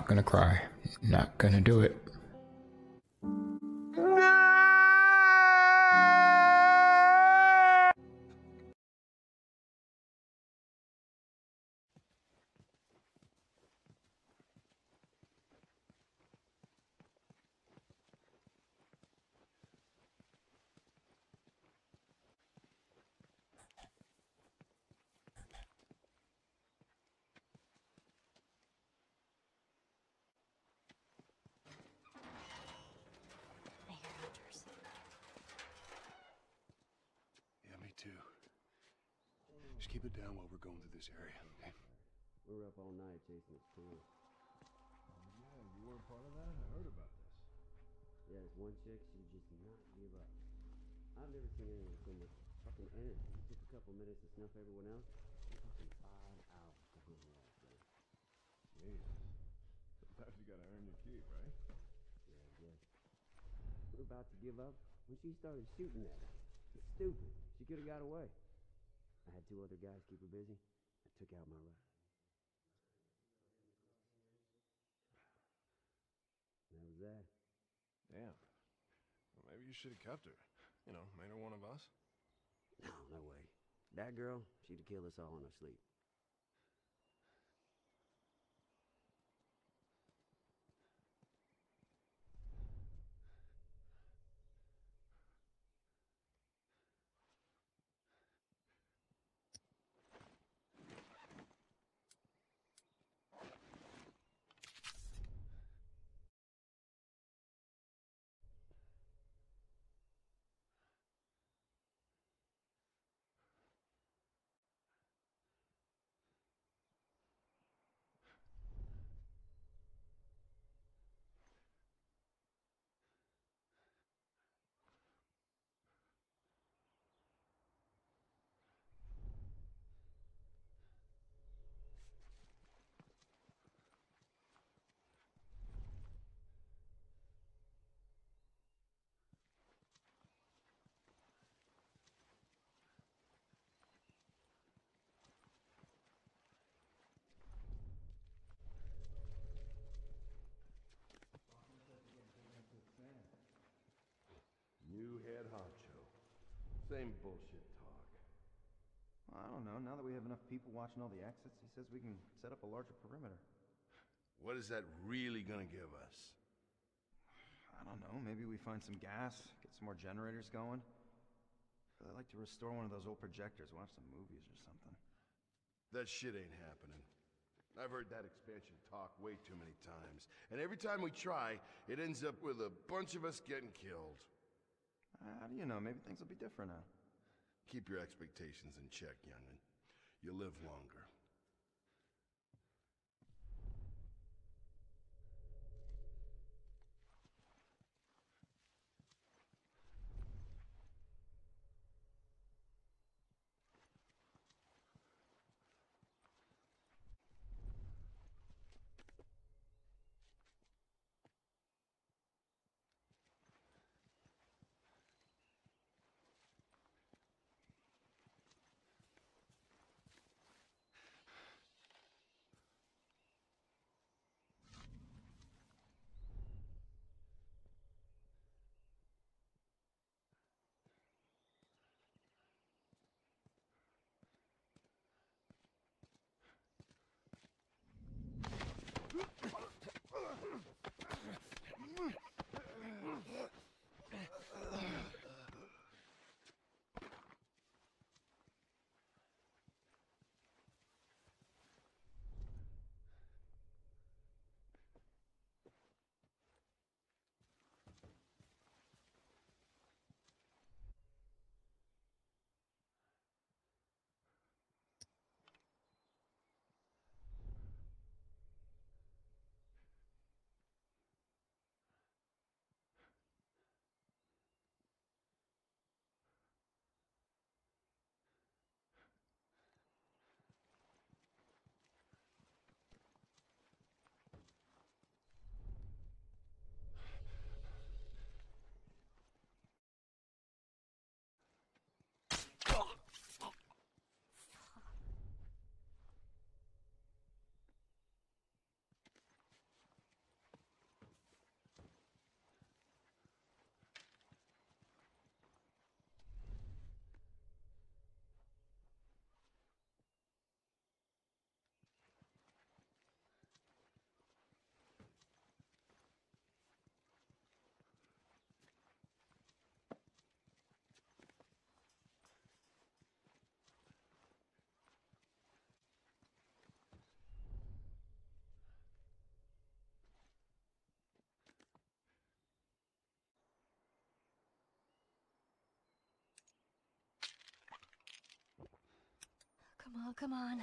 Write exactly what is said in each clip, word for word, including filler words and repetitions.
not gonna cry. Not gonna do it. Yeah, me too. Just keep it down while we're going through this area, okay? We were up all night chasing this pool. Yeah, you were part of that? I heard about this. Yeah, this one chick, she just not give up. I've never seen anyone with so much fucking energy. It took a couple minutes to snuff everyone else. And fucking five hours to hunt her last day. Jesus. Sometimes you gotta earn your keep, right? Yeah, I guess. We were about to give up when she started shooting at us. It's stupid. She could have got away. I had two other guys keep her busy. I took out my rider. That was that. Damn. Well, maybe you should have kept her. You know, made her one of us. No, no way. That girl, she'd have killed us all in her sleep. New head honcho. Same bullshit talk. Well, I don't know. Now that we have enough people watching all the exits, he says we can set up a larger perimeter. What is that really gonna give us? I don't know. Maybe we find some gas, get some more generators going. I'd like to restore one of those old projectors, watch some movies or something. That shit ain't happening. I've heard that expansion talk way too many times. And every time we try, it ends up with a bunch of us getting killed. Uh, how do you know? Maybe things will be different now. Keep your expectations in check, young'un. You'll live longer. come on.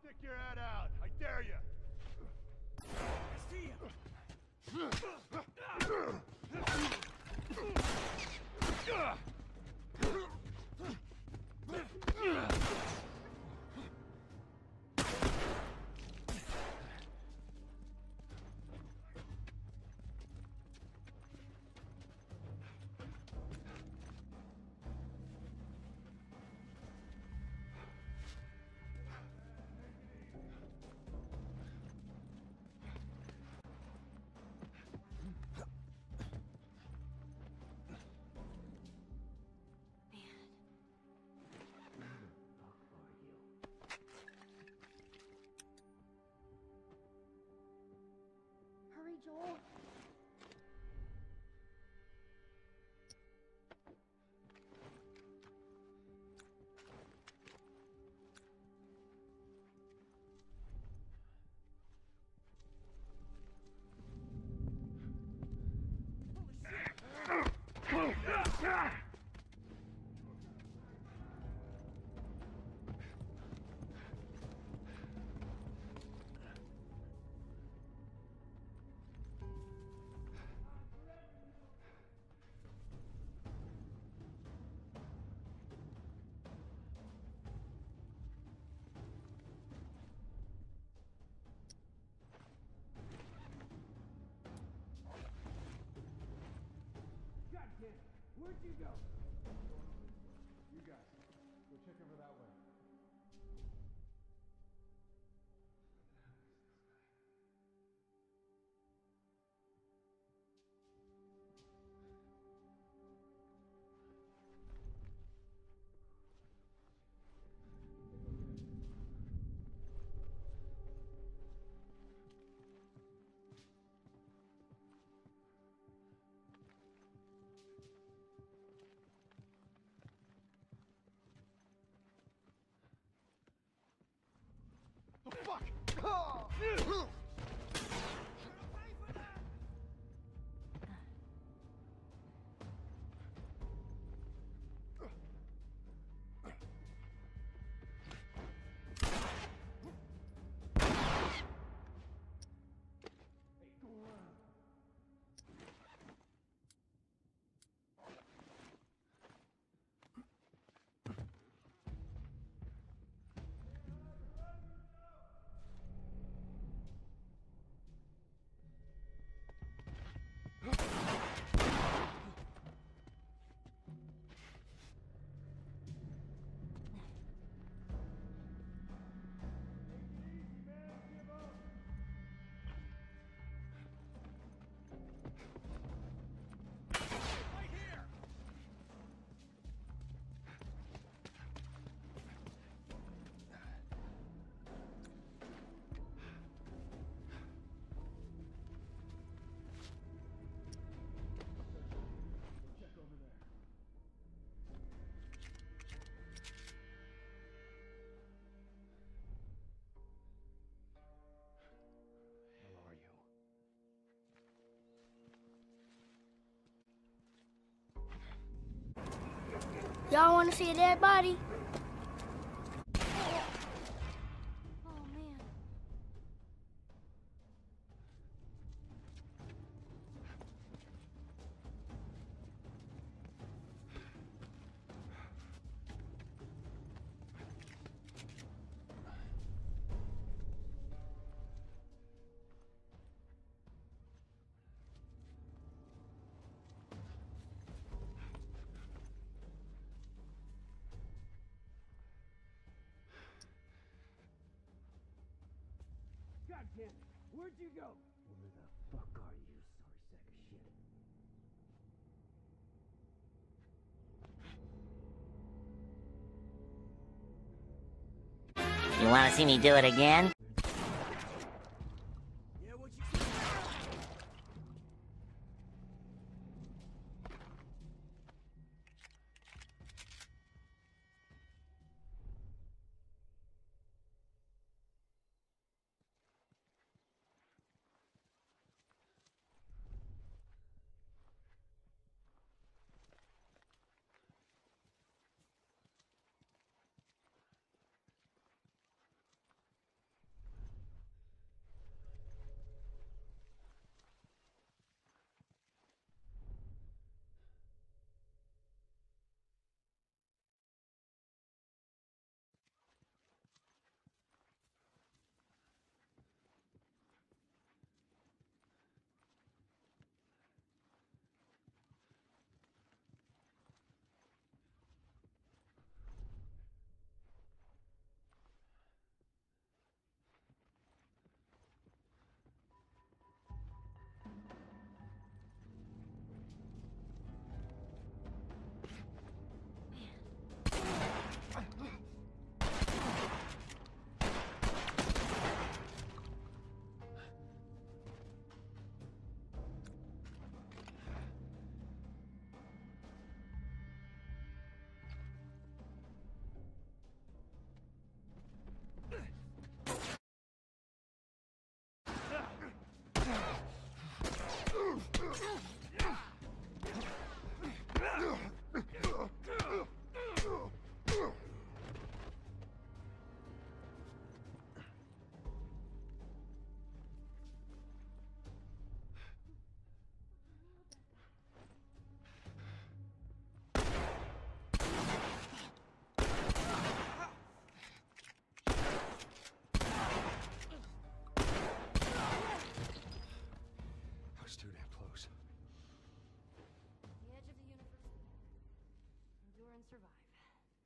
Stick your head out. I dare you. I see him. Hurry, Joel. Where'd you go? You guys, go check over that way. Oh, fuck! Oh! Y'all want to see a dead body? Oh, man. God damn it. Where'd you go? Where the fuck are you, sorry sack of shit? You wanna see me do it again? Yeah, what you say?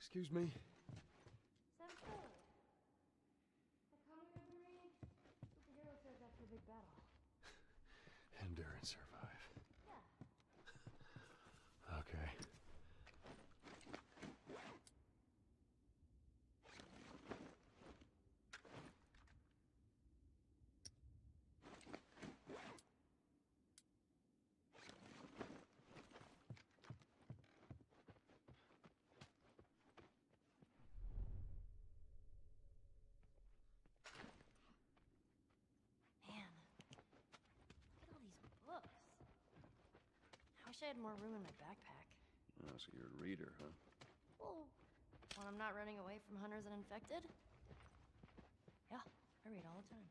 Excuse me? Seven four. The comic book read? Superhero says after a big battle. Endure and survive. Yeah. Okay. Man, look at all these books. I wish I had more room in my backpack. Oh, so you're a reader, huh? Well, when I'm not running away from hunters and infected? Yeah, I read all the time.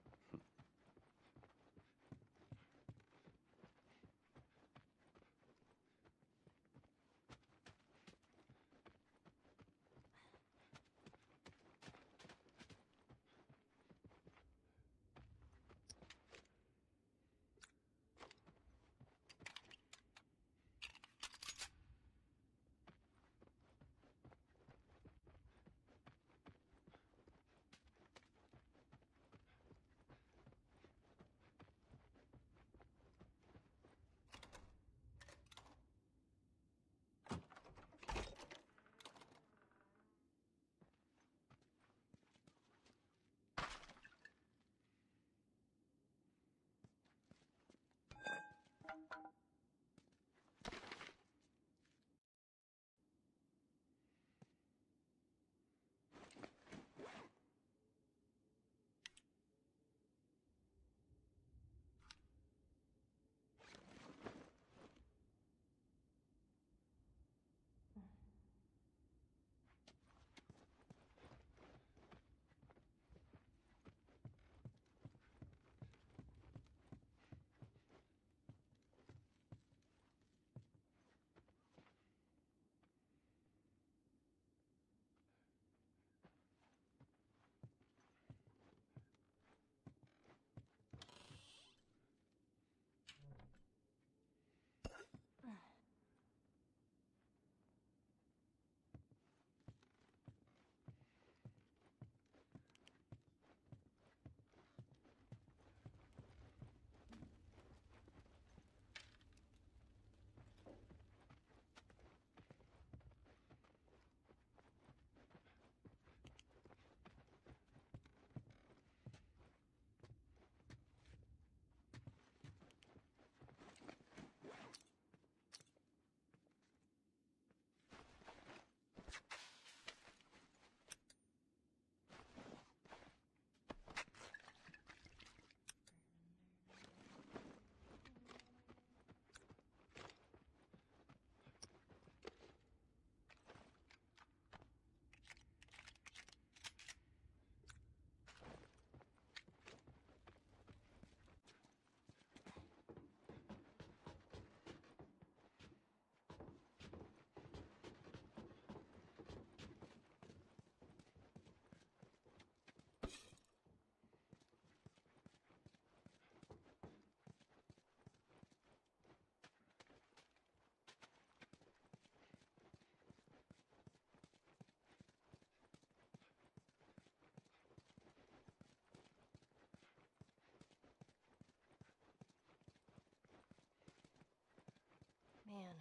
Man,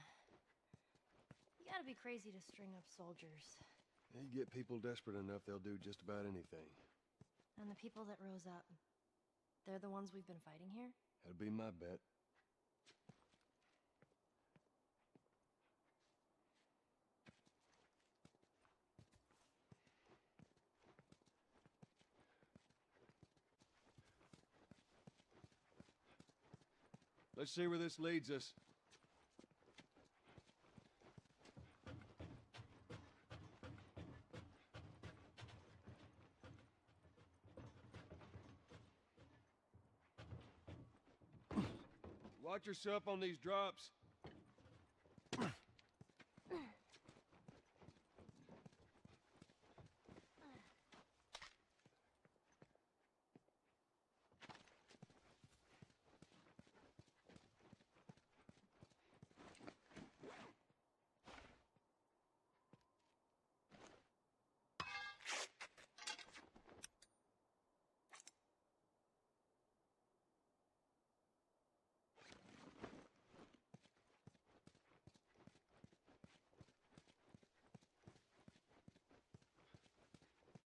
you gotta be crazy to string up soldiers. You get people desperate enough, they'll do just about anything. And the people that rose up, they're the ones we've been fighting here? That'd be my bet. Let's see where this leads us. Watch yourself on these drops.